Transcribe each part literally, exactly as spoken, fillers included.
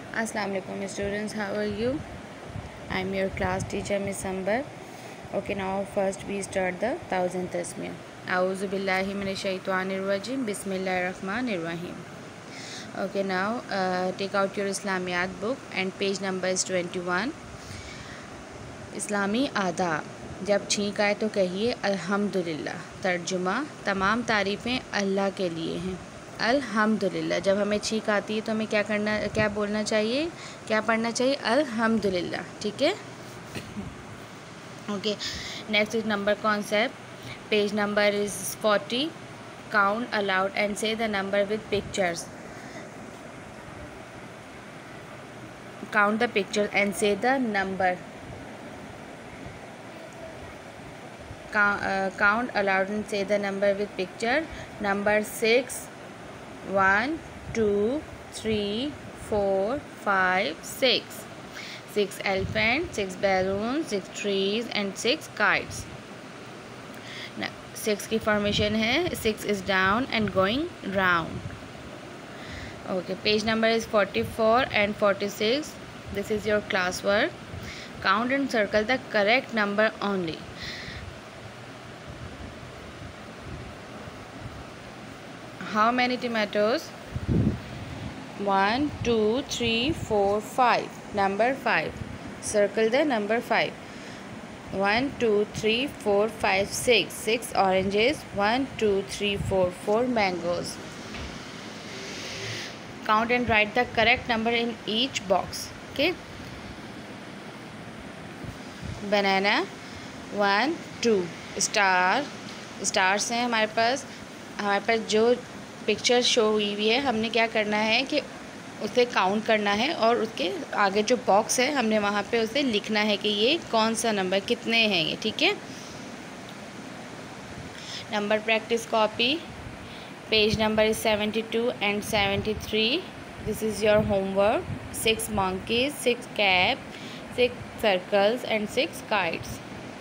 Assalamu alaikum students, how are you? I am your class teacher Miss Amber. Okay, now first we start the thousand tasmiyah. A'udhu billahi minash shaitanir rajim. Bismillahir rahmanir rahim. Okay, now uh, take out your Islamiyat book and page number is twenty-one. इस्लामी आदाब. जब छींक आए तो कहिए अल्हम्दुलिल्लाह. तर्जुमा, तमाम तारीफ़ें अल्लाह के लिए हैं. अल्हम्दुलिल्लाह. जब हमें छींक आती है तो हमें क्या करना क्या बोलना चाहिए क्या पढ़ना चाहिए? अल्हम्दुलिल्लाह. ठीक है. Okay, next is number concept. Page number is forty. Count aloud and say the number with pictures. Count the pictures and say the number. Count aloud and say the number with picture. Number six. One, two, three, four, five, six. Six elephants, six balloons, six trees and six kites. Now, six की formation है. Six is down and going round. Okay, page number is forty-four and forty-six. This is your classwork. Count and circle the correct number only. How many tomatoes? One, two, three, four, five. Number five. Circle the number five. One, two, three, four, five, six. Six oranges. One, two, three, four, four mangoes. Count and write the correct number in each box. Okay. Banana. One, two. Star. Stars हैं हमारे पास. हमारे पास जो picture show हुई हुई है, हमने क्या करना है कि उसे काउंट करना है और उसके आगे जो बॉक्स है हमने वहाँ पे उसे लिखना है कि ये कौन सा नंबर कितने हैं ये. ठीक है. Number practice copy. Page number is seventy two and seventy three. This is your homework. Six monkeys, six cap, six circles and six kites.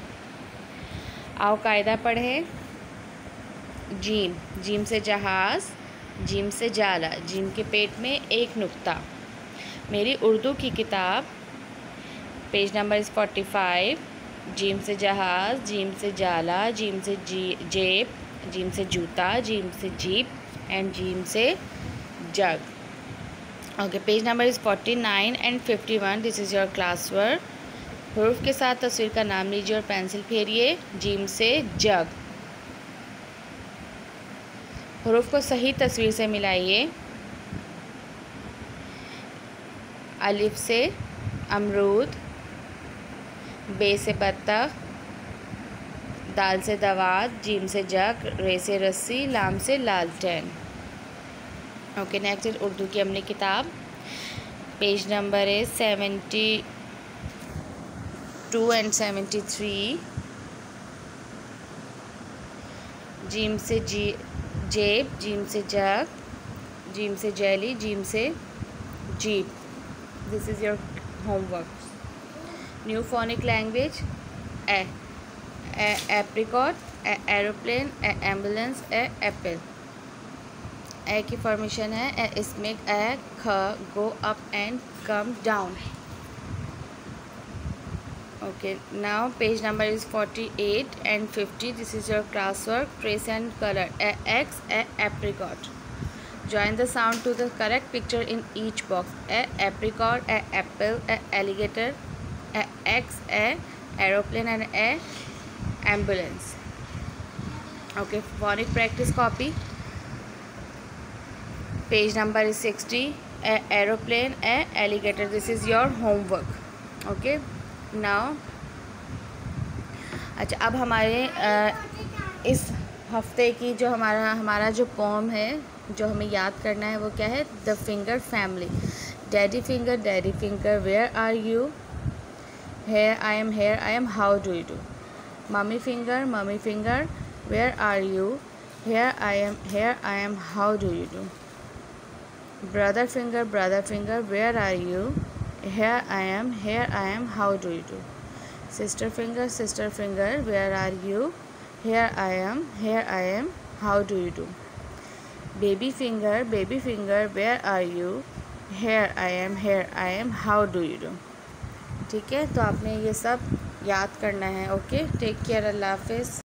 आओ कायदा पढ़े. जीम. जीम से जहाज़. जीम से जाला. जीम के पेट में एक नुक्ता. मेरी उर्दू की किताब. Page number is forty five. जीम से जहाज़, जीम से जाला, जीम से जी जेब, जीम से जूता, जीम से जीप एंड जीम से jug. Okay, page number is forty nine and fifty one. This is your class work. हुरूफ के साथ तस्वीर का नाम लीजिए और पेंसिल फेरिए. जीम से जग. हुरूफ को सही तस्वीर से मिलाइए. अलिफ से अमरूद, बे से बत्तख, दाल से दवात, जीम से जग, रे से रस्सी, लाम से लालटेन. ओके, नेक्स्ट इज उर्दू की हमने किताब. पेज नंबर है seventy two and seventy three. जीम से जी जेब, जीम से जग, जीम से जेली, जीम से jeep. This is your homework. New phonic language. A apricot, A aeroplane, A ambulance, A apple. A की फॉर्मेशन है ए इसमें ए ख go up and come down. Okay, now page number is forty-eight and fifty. This is your classwork. Trace and color. A X, a apricot. Join the sound to the correct picture in each box. A apricot, a apple, a alligator, a X, a aeroplane and a ambulance. Okay, phonic practice copy. Page number is sixty. A aeroplane, a alligator. This is your homework. Okay. Now अच्छा, अब हमारे आ, इस हफ्ते की जो हमारा हमारा जो पोम है जो हमें याद करना है वो क्या है? The finger family. Daddy finger, daddy finger, where are you? Here I am, here I am, how do you do? Mummy finger, mummy finger, where are you? Here I am, here I am, how do you do? Brother finger, brother finger, where are you? Here I am, here I am, how do you do? Sister finger, sister finger, where are you? Here I am, here I am, how do you do? Baby finger, baby finger, where are you? Here I am, here I am, how do you do. ठीक है, तो आपने ये सब याद करना है। Okay, take care, अल्लाह हाफिज़।